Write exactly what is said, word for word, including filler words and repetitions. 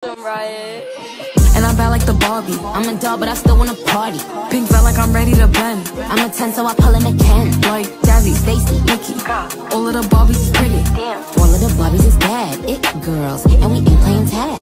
Riot. And I'm bad like the Barbie. I'm a doll, but I still wanna party. Pink felt like I'm ready to bend. I'm a ten, so I pull in a Ken. Like Jazzy, Stacy, Nikki. All of the Barbies is pretty. Damn. All of the Barbies is bad. It girls, and we ain't playing tag.